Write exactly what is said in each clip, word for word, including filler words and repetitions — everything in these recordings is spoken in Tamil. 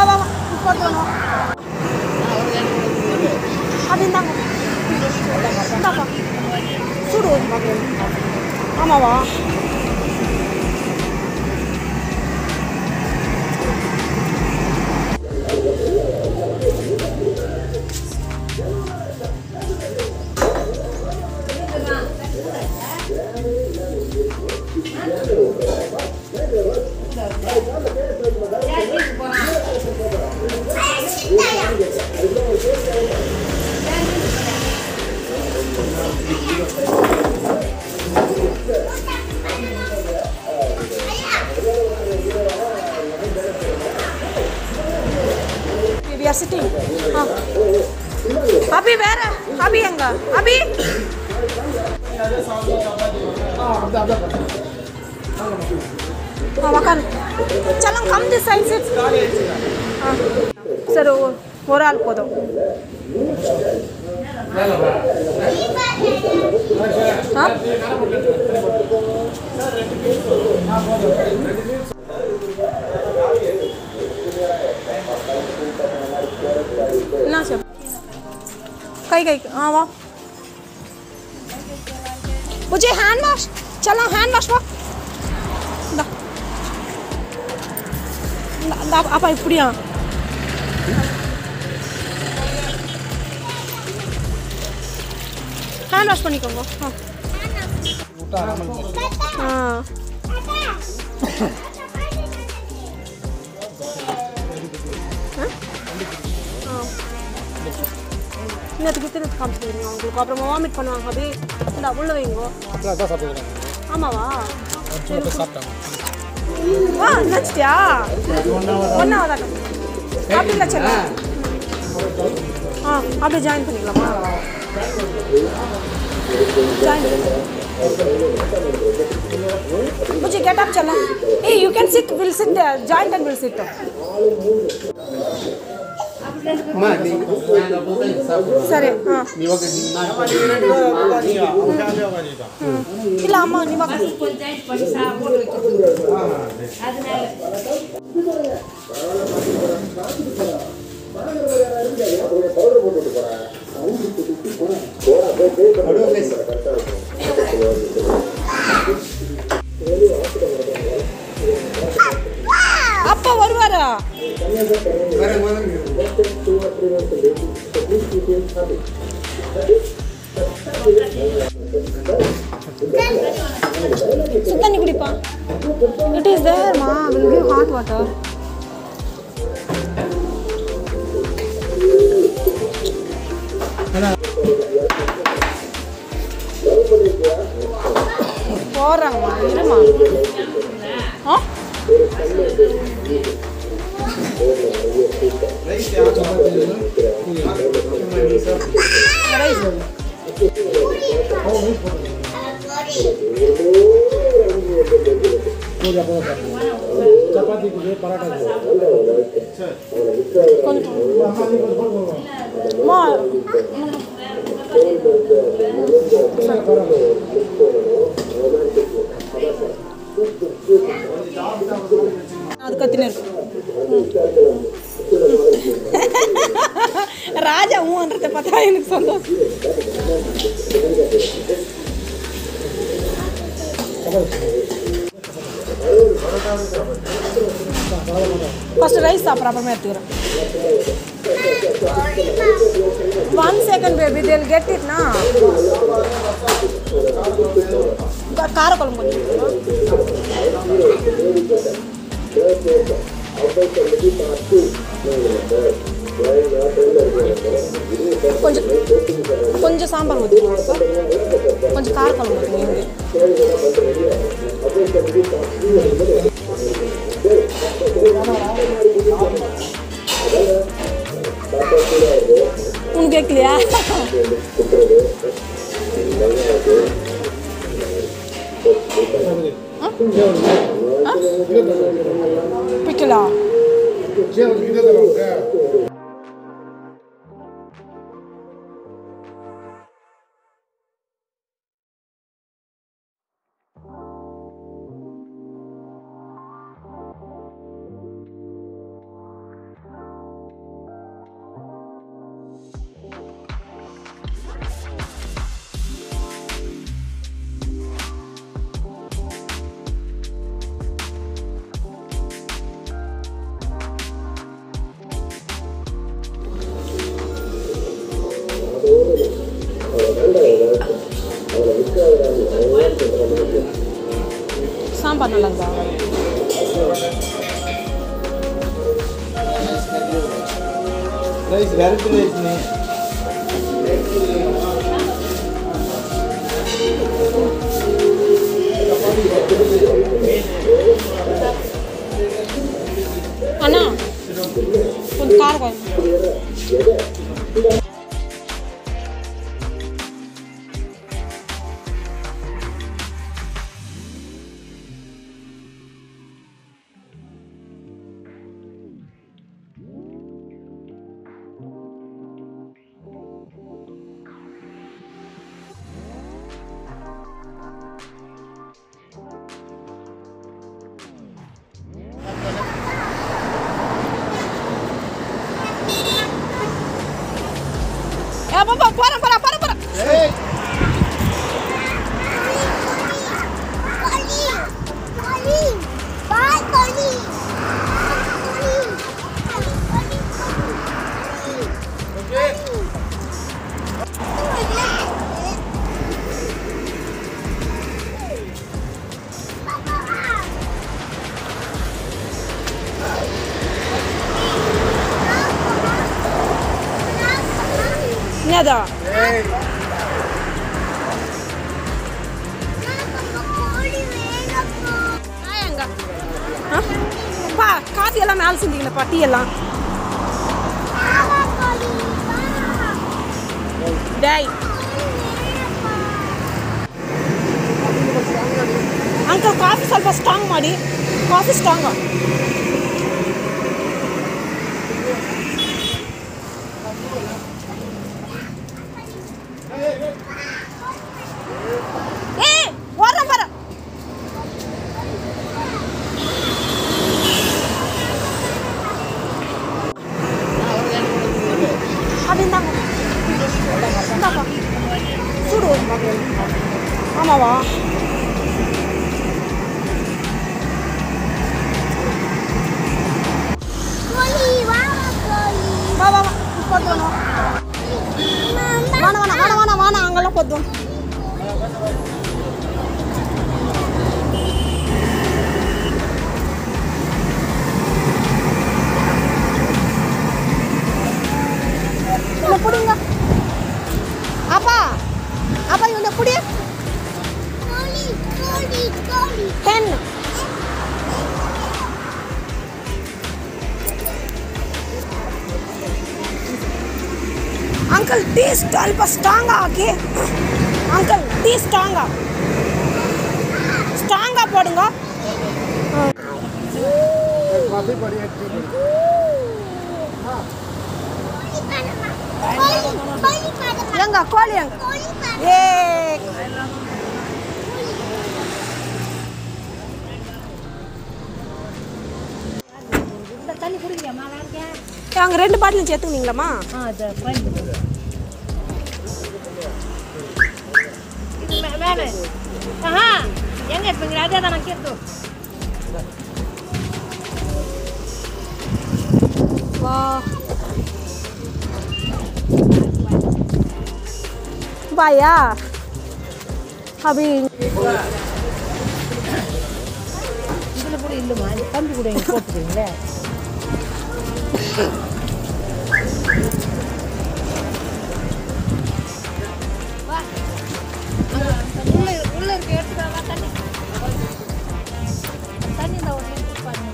வா வா போட்டுருவோம். அது இந்தாங்க இந்தாப்பா சூடு. ஆமாவா we are sitting. Ah. Abhi where? Abhi anga. Abhi. Ah, makan. Chalam come this side sit. Ah. Sir, ஒரு ஆள் போதும். ஆ ना सब कई कई हाँ वाह मुझे हैंड वॉश चलो हैंड वॉश वाह दा दा आप आई पुड़िया हैंड वॉश पनी करूँगा हाँ हाँ நேற்றுக்கு திரு காமிச்சிருக்கீங்க உங்களுக்கு அப்புறம் வாமிட் பண்ணுவாங்க அப்படியே இந்த உள்ள வைங்கோ ஆமாவா வா நினச்சிட்டியா ஒன்றா வதாட்டம் அப்படிங்களா சரி ஆ அப்படியே ஜாயின் பண்ணிக்கலாமா ஜாயின் मुझे गेट अप चला ए you can sit will sit joint and will sit ಸರಿ ಹಾಂ ಇಲ್ಲ ಅಮ್ಮ ನಿಮ್ಮ அப்பா வருவாரா சுத்தண்ணி குடிப்பா இட் இஸ் தேர் மா வில் கிவ் ஹாட் வாட்டர் போறாங்கம்மா இருமா ஆ चपाती पराठा அது கத்தினே ராஜா ஊன்றதை பார்த்தா எனக்கு சந்தோஷம் ஃபர்ஸ்ட் ரைஸ் சாப்பிட்ற அப்புறமே எடுத்துக்கிறேன் one second baby they'll get இட்னா காரக்குழம்பு கொஞ்சம் கொஞ்சம் சாம்பார் ஊற்றிக்கலாம் சார் கொஞ்சம் காரக்குழம்பு ஊற்றுங்க உனக்கு கேட்கலையா பிக்கலா ரைஸ் வெரைட்டி ரைஸ் நீ அண்ணா கொஞ்சம் காரம் Papa, para, para, para, para. Hey. Kali, kali, bye, kali. Okay. Nada. Hey. Ayanga. Huh? Pa, coffee எல்லாம் மேல செஞ்சீங்களா பா டீ எல்லாம். டேய். ಅಂಕಲ್ ಕಾಫಿ ಸ್ವಲ್ಪ ಸ್ಟ್ರಾಂಗ್ ಮಾಡಿ. Coffee strong. ஆமாவா வா வா வா போதும் வாணா வாணா வாணா வாணா வாணா அங்கெல்லாம் போதும் புடிங்க அப்பா அப்பா இவனை புடி கோலி கோலி கோலி ten अंकल टी स्टॉल पर स्ट्रांगा आके अंकल टी स्ट्रांगा स्ट्रांगा போடுங்க काफी बढ़िया हां எங்க கோழி எங்க ஏ இந்த தண்ணி குடிங்க நல்லா இருக்கே அங்க ரெண்டு பாட்டில் சேர்த்துனீங்களாமா ஆ அது ஃப்ரெண்ட் இது மேலே ஆஹா எங்க இப்பங்க அதே தான் நான் கேட்தோ வா பாயா அபி இதுல கூட இல்லமா தம்பி கூட இங்க போட்டுறீங்களே வா உள்ள உள்ள இருக்க எடுத்துடா வா தண்ணி தண்ணி தான் ஒரு எடுத்து பாருங்க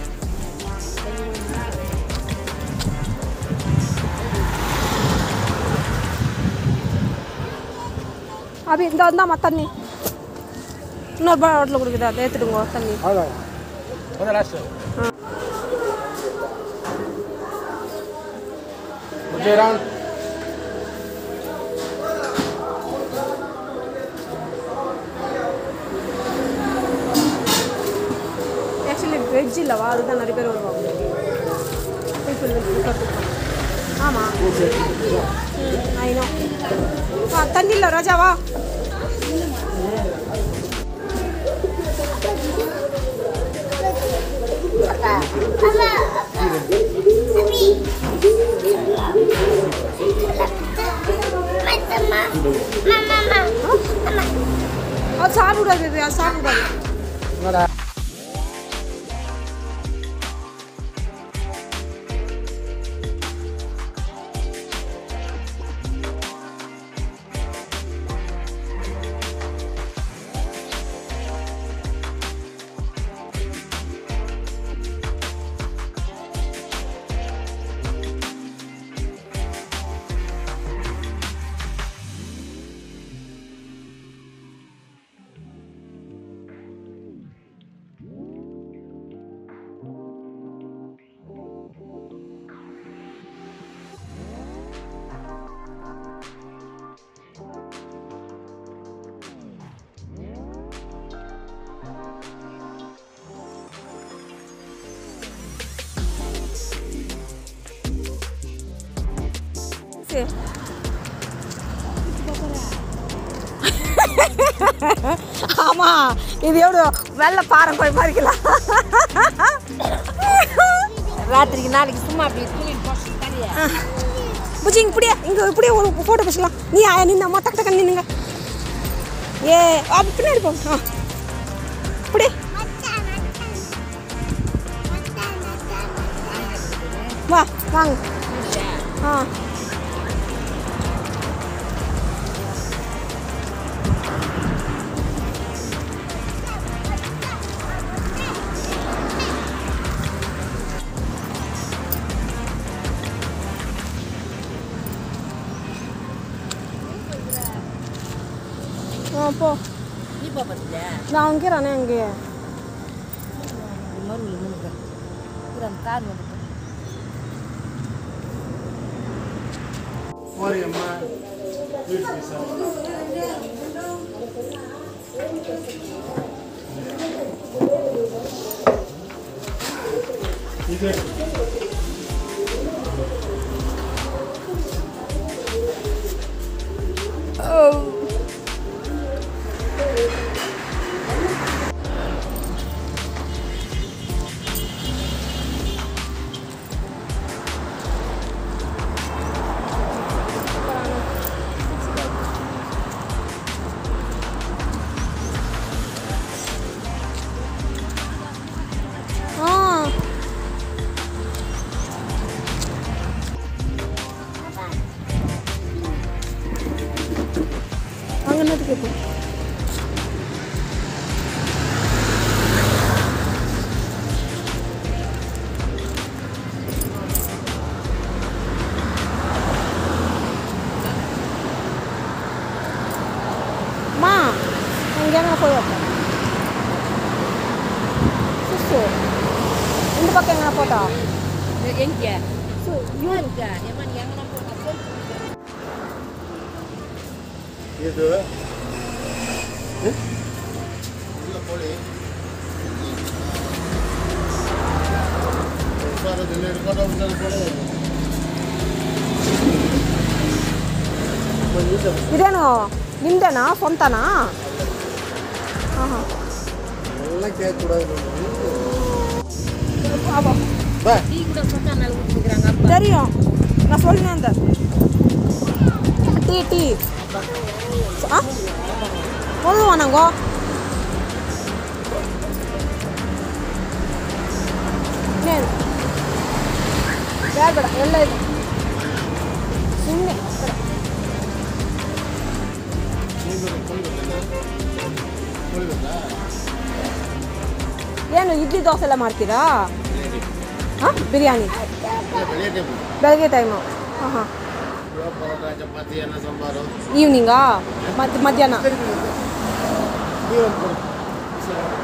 अभी இந்த வந்தா தண்ணி இன்னொரு பாட்டில் கொடுக்குதா அதை ஏற்றுடுங்க தண்ணி அதான் லாஸ்ட் ஆக்சுவலி வெஜ் இல்லவா அதுதான் நிறைய பேர் வருவாங்க ஆமாம் ஐநோ ஆ தண்ணி இல்லை ராஜாவா அது சாப்பிடாது அது சாப்பிடாது இருக்கு. ஆமா இது எவ்வளோ வெள்ளை பாறை போய் பறிக்கலாம். ராத்திரிக்கு நாளைக்கு சும்மா அப்படி புஜி இப்படியே இங்கே இப்படியே ஒரு ஃபோட்டோ பேசலாம். நீ நின்று அம்மா டக்கு டக்கு நின்னுங்க. ஏ அப்படி பின்னாடி போ. ஆ இப்படி வா வாங்க. ஆ போ. நான் அங்கேறானே அங்கே இந்த பக்கம் எங்கே போட்டா எங்கே இது இல்ல போலி சார் இதுல இருக்கடா உள்ள போல ಇದೇನು ನಿಮ್ದೇನಾ ಸ್ವಂತನಾ? ಹಾಂ ಹಾಂ ಎಲ್ಲ ಕೇಳ್ಕೊಡೋದು டீ கூட சொன்னா நல்லா ஊத்திக்கிறாங்க அப்பா. தெரியும் நான் சொல்லினேன் அந்த டீ டீ ஆ சொல்லுவா நாங்கோ ಬೇಡ ಬೇಡ ಎಲ್ಲ ಇದೆ ಸುಮ್ಮನೆ ಏನು ಇಡ್ಲಿ ದೋಸೆ ಎಲ್ಲ ಮಾಡ್ತೀರಾ? ಹಾಂ ಬಿರಿಯಾನಿ ಬೆಳಗ್ಗೆ ಟೈಮು ಹಾಂ ಹಾಂ ಈವ್ನಿಂಗಾ ಮತ್ತು ಮಧ್ಯಾಹ್ನ